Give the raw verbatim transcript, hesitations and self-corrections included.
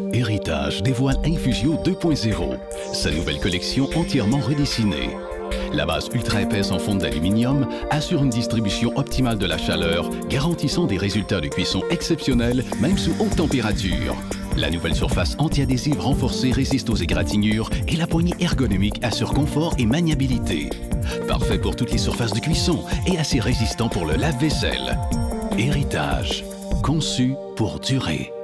Héritage dévoile Infusio deux point zéro, sa nouvelle collection entièrement redessinée. La base ultra épaisse en fonte d'aluminium assure une distribution optimale de la chaleur, garantissant des résultats de cuisson exceptionnels, même sous haute température. La nouvelle surface anti-adhésive renforcée résiste aux égratignures et la poignée ergonomique assure confort et maniabilité. Parfait pour toutes les surfaces de cuisson et assez résistant pour le lave-vaisselle. Héritage, conçu pour durer.